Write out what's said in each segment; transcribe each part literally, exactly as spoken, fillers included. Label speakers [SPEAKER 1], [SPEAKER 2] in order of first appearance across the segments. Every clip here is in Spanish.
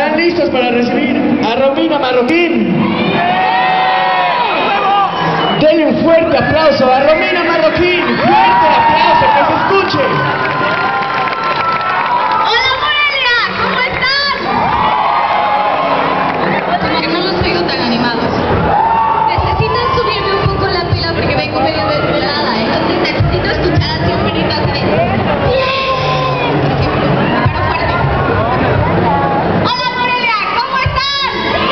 [SPEAKER 1] ¿Están listos para recibir a Romina Marroquín? Denle un fuerte aplauso a Romina Marroquín. Fuerte aplauso, que se escuche.
[SPEAKER 2] Hola Morelia, ¿cómo están? Como que no los oigo tan animados. Necesitan subirme un poco la pila porque vengo medio desvelada, entonces necesito escuchar así un grito así de ¡bien! Pero fuerte. Hola Morelia, ¿cómo están?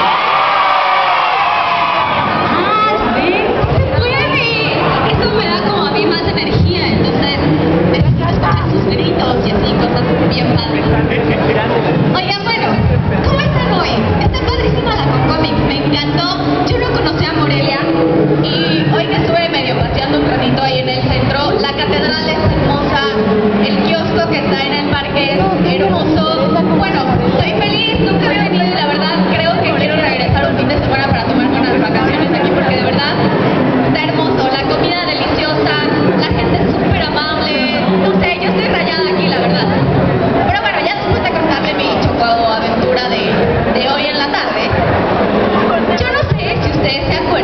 [SPEAKER 2] Ah, sí, se puede. Eso me da como a mí más energía, entonces necesito escuchar sus gritos y así cosas bien padres. Oigan, bueno, ¿cómo están hoy? Está padrísima la Concomic, me encantó. Yo no conocía a Morelia y hoy que estuve medio paseando un ratito ahí en el centro, la catedral es hermosa, el kiosco que está en el parque es hermoso. Bueno, estoy feliz, nunca había venido y la verdad creo que quiero regresar un fin de semana para tomarme unas vacaciones aquí porque de verdad está hermoso, la comida deliciosa, la gente es súper amable, no sé, yo estoy rayada aquí la verdad. Pero bueno, ya después de contarle mi chocoaventura de, de hoy en la tarde, yo no sé si ustedes se acuerdan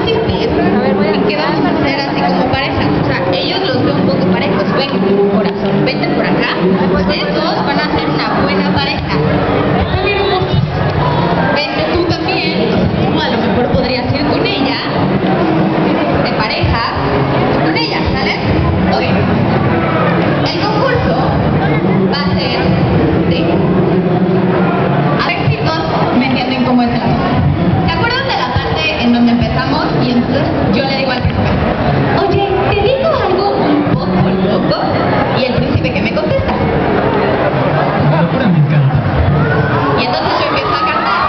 [SPEAKER 2] consiste en que vamos a hacer así como pareja. O sea, ellos los veo un poco parejos. Ven, corazón, vente por acá. Ustedes dos van a hacer una buena pareja. Están hermosos. Vente tú también. O a lo mejor podrías ir con ella. De pareja. Con ella, ¿sale? Ok. El concurso va a ser de... A ver si todos me entienden cómo es el asunto. ¿Se acuerdan de la parte en donde empezamos y entonces yo le digo al príncipe, oye, te digo algo un poco loco? Y el príncipe que me contesta.
[SPEAKER 3] Ahora me encanta.
[SPEAKER 2] Y entonces yo empiezo a cantar.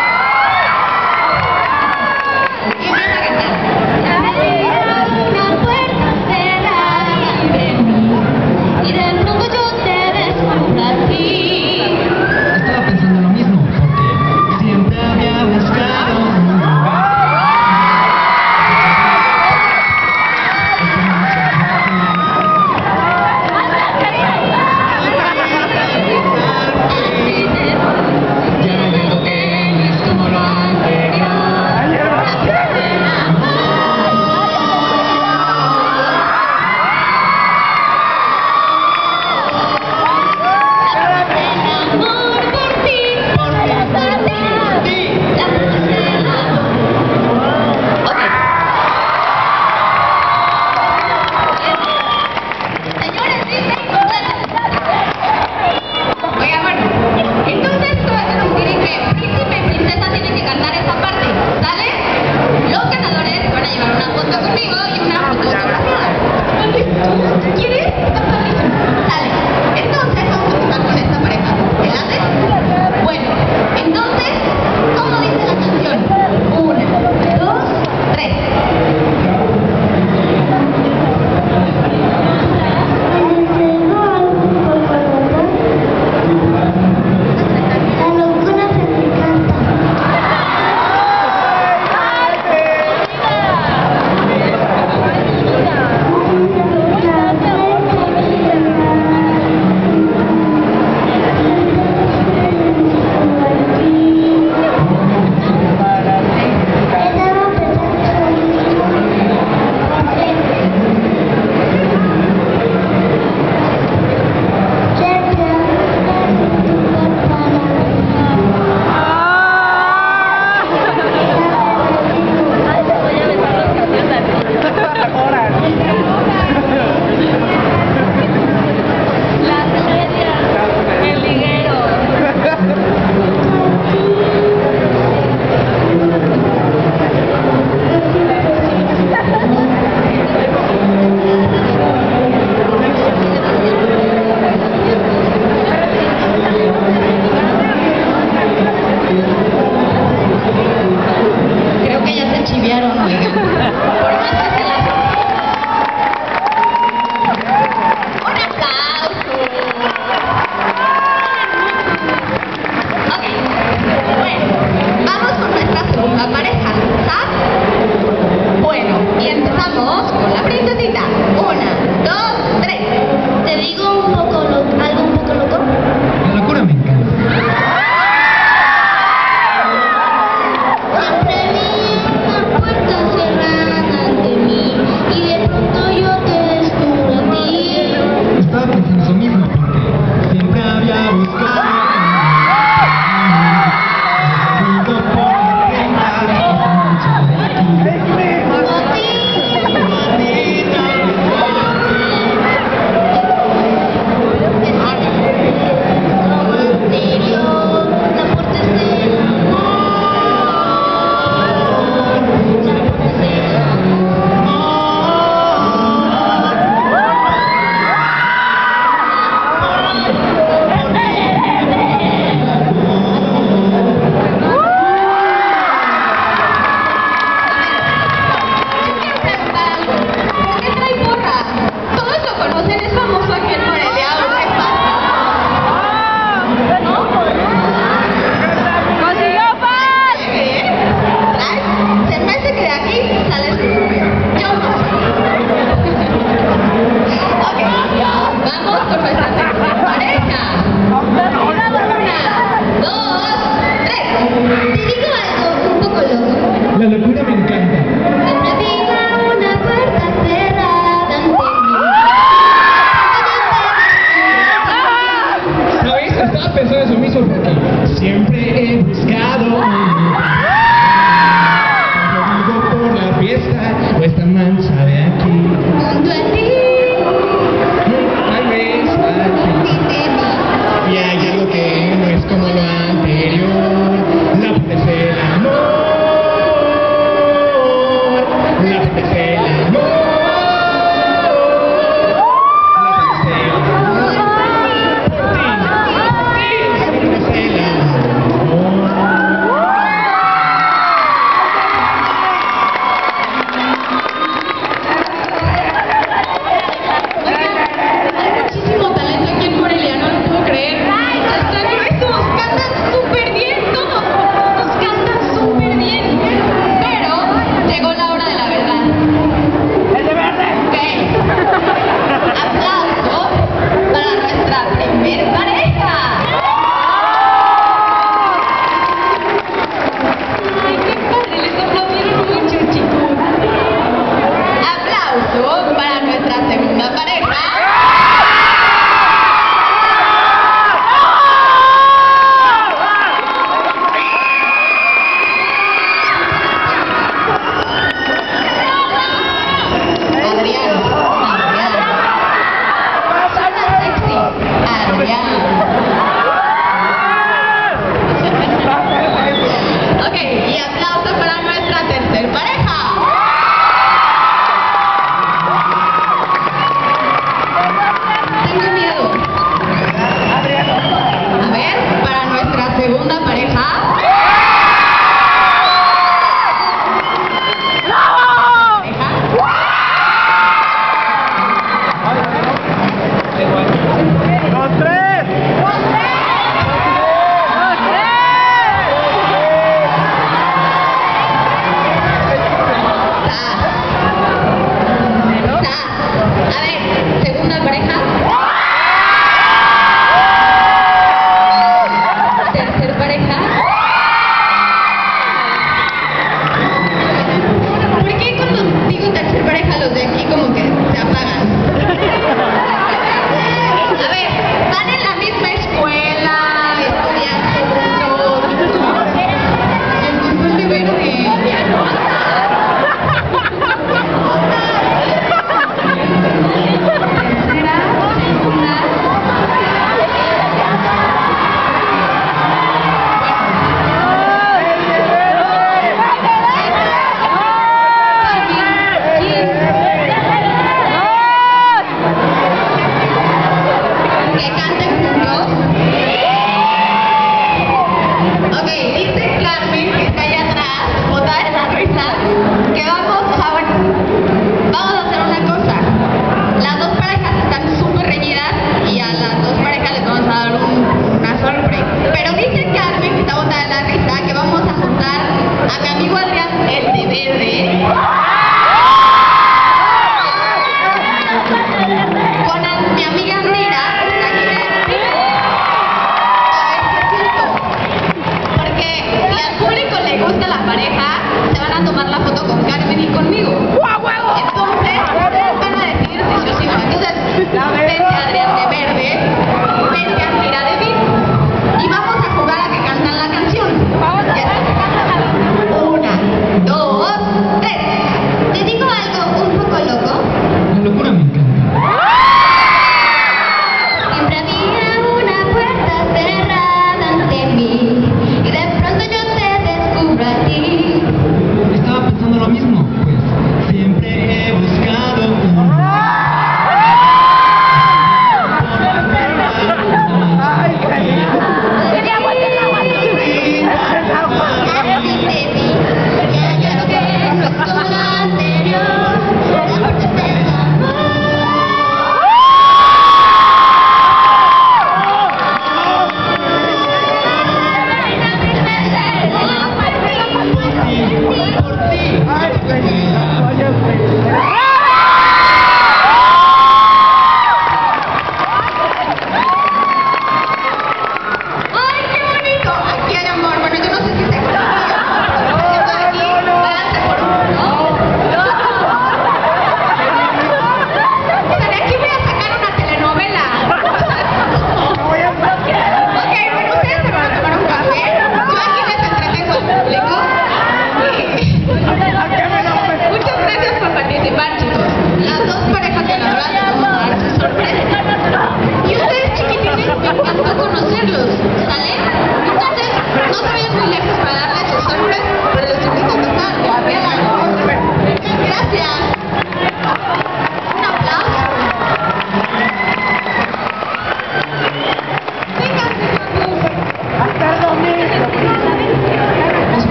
[SPEAKER 2] Y empiezo a cantar. Una puerta cerrada de mí y de pronto yo te descubro a ti.
[SPEAKER 3] Estaba pensando lo mismo, porque siempre había buscado un lugar. Ya no veo que no es como lo anterior.
[SPEAKER 2] Amor por ti, por ti, por ti. La puerta cerrada. Ok. Señores, sí, sí, oiga, bueno, entonces esto va a consistir en que príncipe y princesa tienen que cantar esa parte, ¿sale? Los ganadores van a llevar una foto conmigo y una foto autografiada. ¿Quieres? Está padrísimo. Sale. Entonces vamos a empezar con esta pareja. ¿Te late? Bueno, entonces, ¿cómo dice la canción? Una, dos, tres.
[SPEAKER 4] La locura se me encanta.
[SPEAKER 1] mancha.